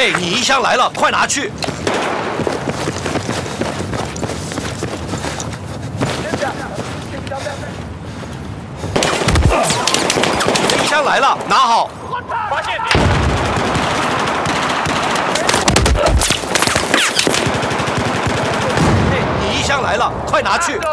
嘿，你衣箱来了，快拿去！你的衣箱来了，拿好！ 发现嘿，你衣箱来了，快拿去！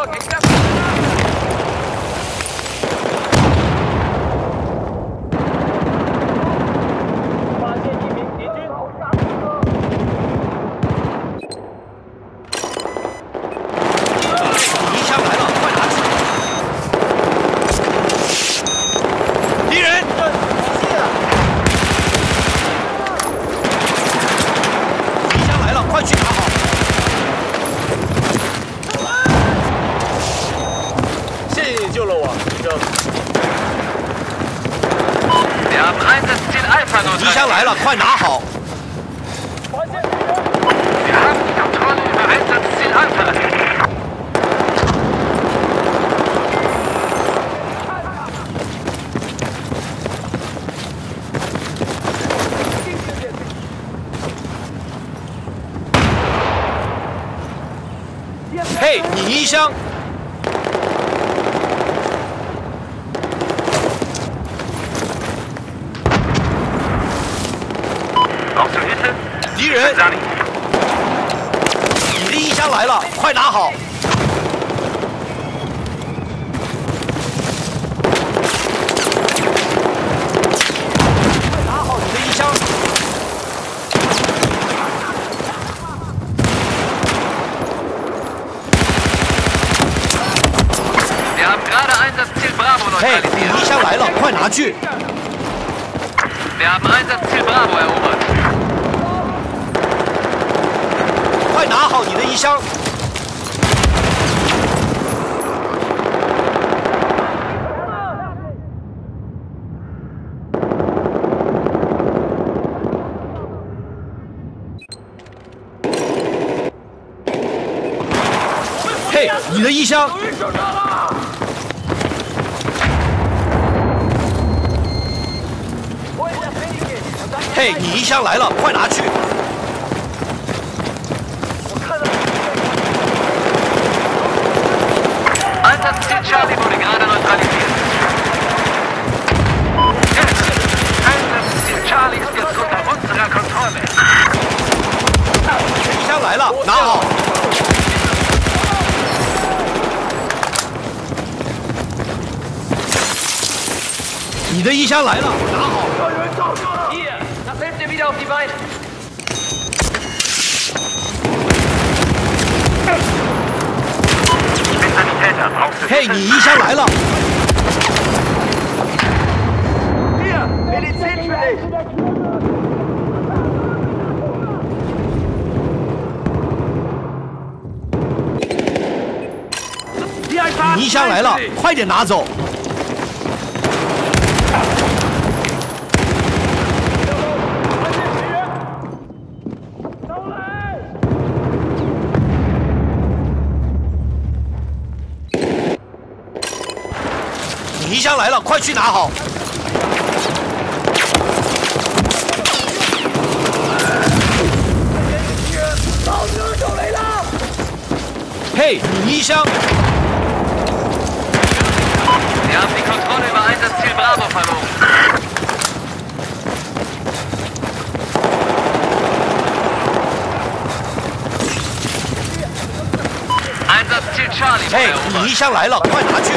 敌箱来了，快拿好！ 嘿，你衣箱！敌人！你的衣箱来了，快拿好！快拿好你的衣箱！ 嘿，你衣箱来了，快拿去！ 快拿好你的衣箱！嘿，你的衣箱！ 嘿，你衣箱来了，快拿去！ Einsatzziel Charlie wurde gerade neutralisiert. Einsatzziel Charlie ist jetzt unter unserer Kontrolle. 衣箱来了，拿好！你的衣箱来了，拿好！ Das hilft dir wieder auf die Beine. 嘿，你衣箱来了！ Hier, Medizin für dich. 你衣箱来了，快点拿走！ 你衣箱来了，快去拿好！嘿，你衣箱！ Wir haben die Kontrolle über Einsatzziel Bravo verloren. Einsatzziel Charlie. 嘿，你衣箱来了，快拿去！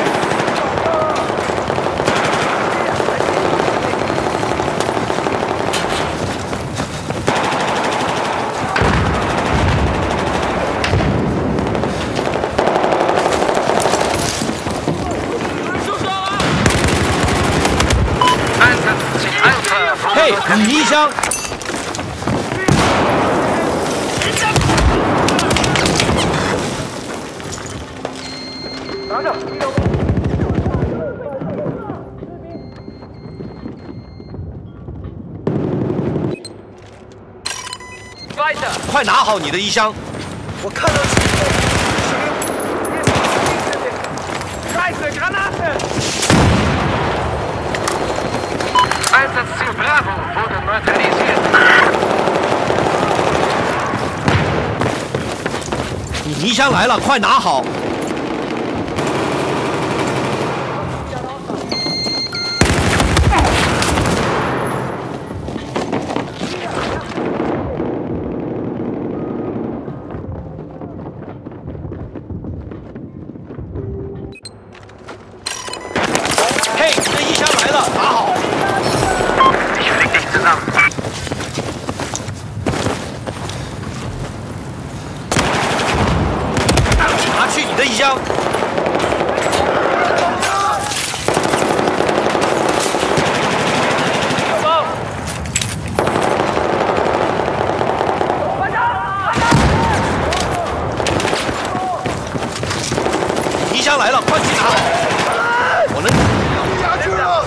嘿，你衣箱！快拿好你的衣箱！ 我看到是。Scheiße, Granate! Einsatzziel Bravo wurde neutralisiert. 你泥箱来了，快拿好！嘿，你的衣箱来了，拿好！ 拿去你的衣箱。衣箱来了，快去拿好！我能下去了。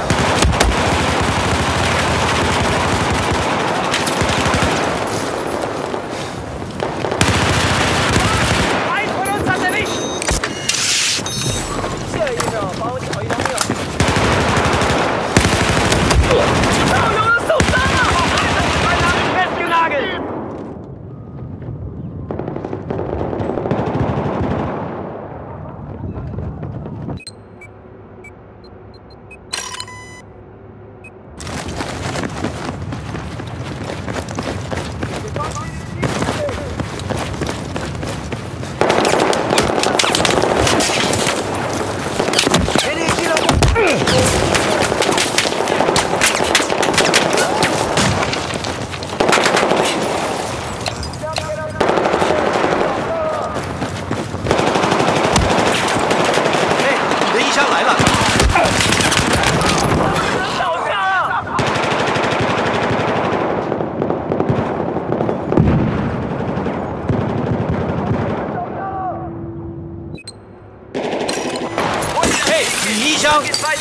衣箱。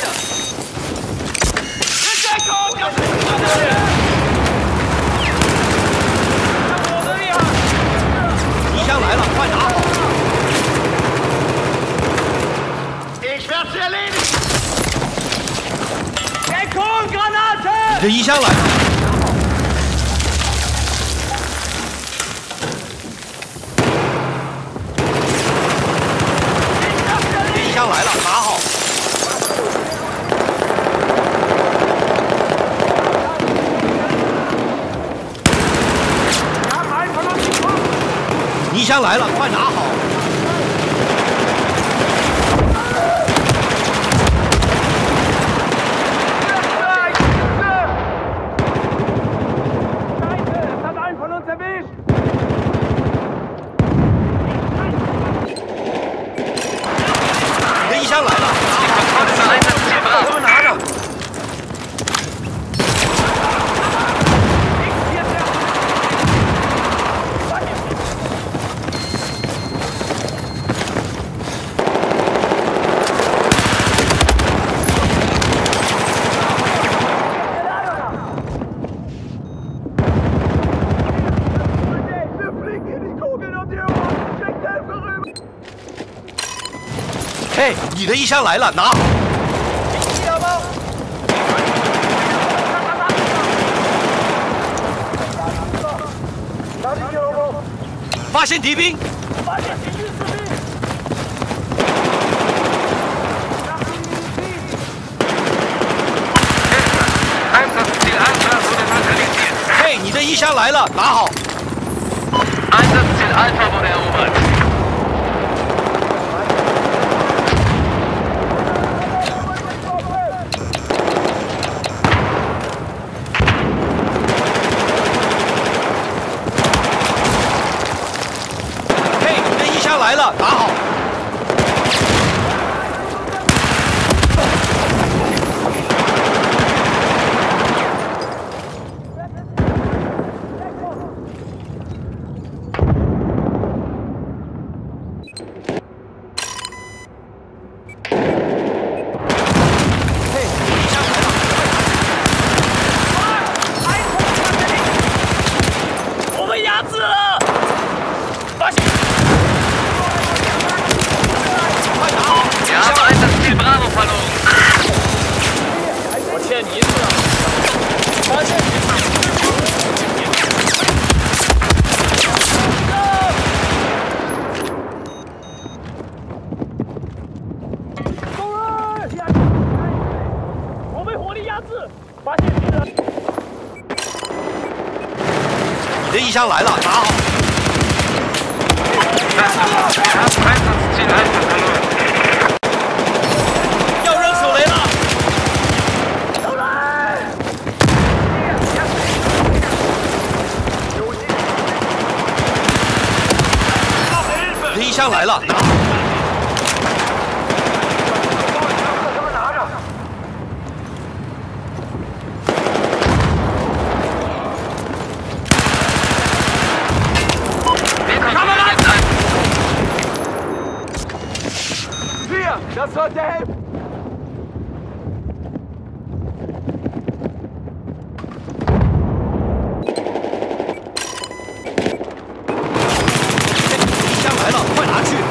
衣箱来了，快拿好！你的衣箱来了。 衣箱来了，拿好！衣箱来了，快拿好！你的衣箱来了，拿好！拿着。 嘿，你的衣箱来了，拿好！发现敌兵！嘿，你的衣箱来了，拿好！ Einsatzziel Alpha wurde erobert. Hey， 你的衣箱来了，拿好！ 衣箱来了，拿好。要扔手雷了！你的衣箱来了，拿好。 Das sollte helfen! Die箱来了，快拿去！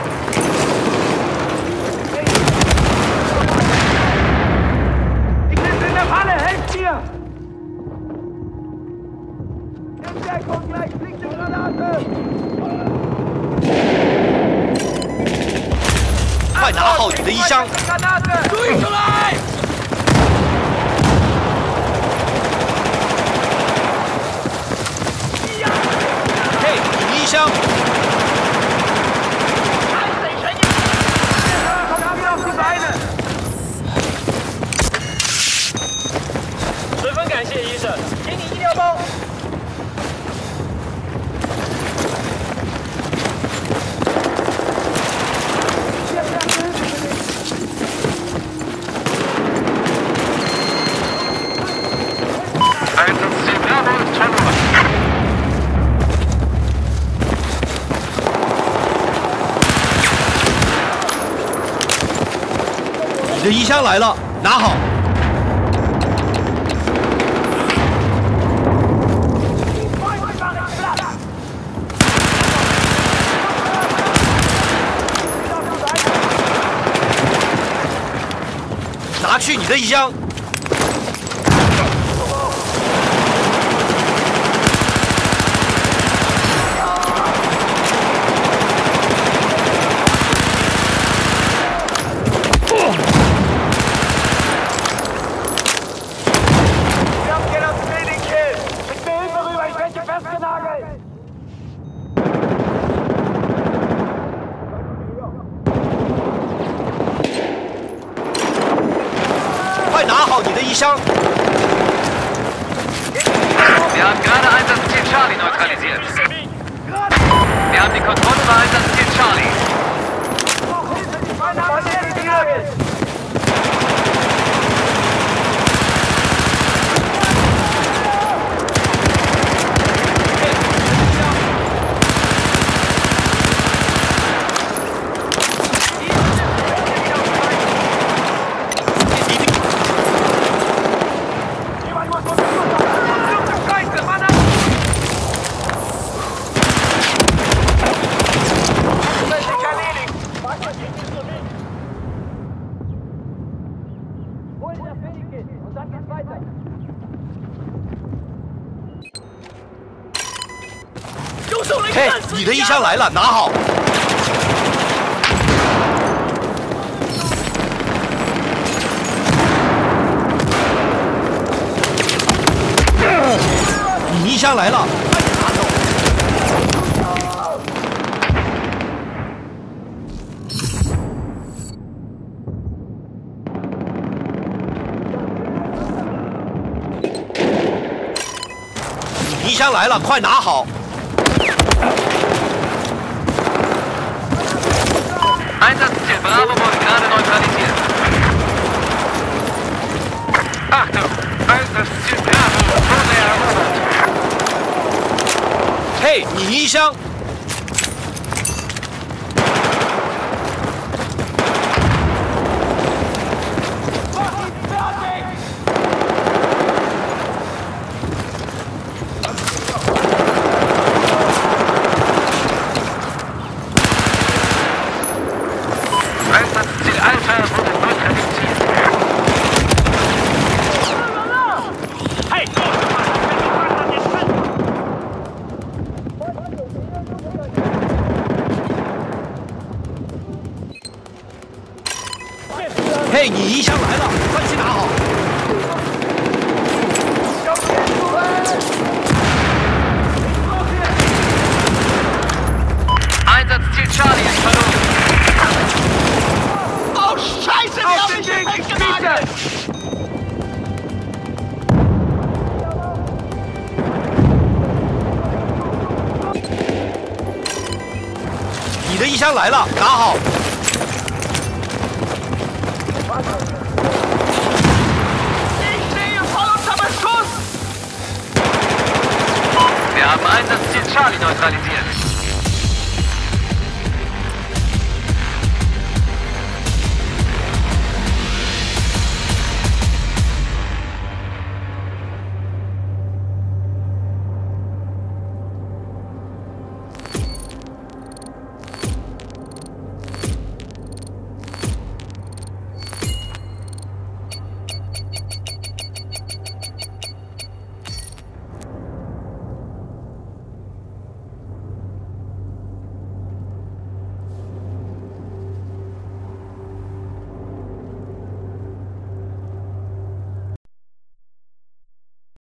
Ich sitze in der Falle, helft mir! Entdeckung, gleich fliegt die Granate! 快拿好你的衣箱！ 注意出来！ 嘿，你的衣箱！ 十分感谢医生，给你医疗包。 你的衣箱来了，拿好。拿去你的衣箱。 快拿好你的衣箱！ Wir haben gerade Einsatzziel Charlie neutralisiert. Wir haben die Kontrolle über Einsatzziel Charlie. 嘿，你的衣箱来了，拿好。你衣箱来了，快点拿走。你衣箱来了，快拿好。 Einsatzziel Bravo wurde gerade neutralisiert. Achtung! Einsatzziel Bravo wurde erobert. Hey, 你衣箱。嘿，你衣箱来了，快去拿好。 Charlie ist verloren. Oh, Scheiße, die haben mich hier festgenagelt!你的一箱来了，拿好。 Wir haben Einsatzziel Charlie neutralisiert.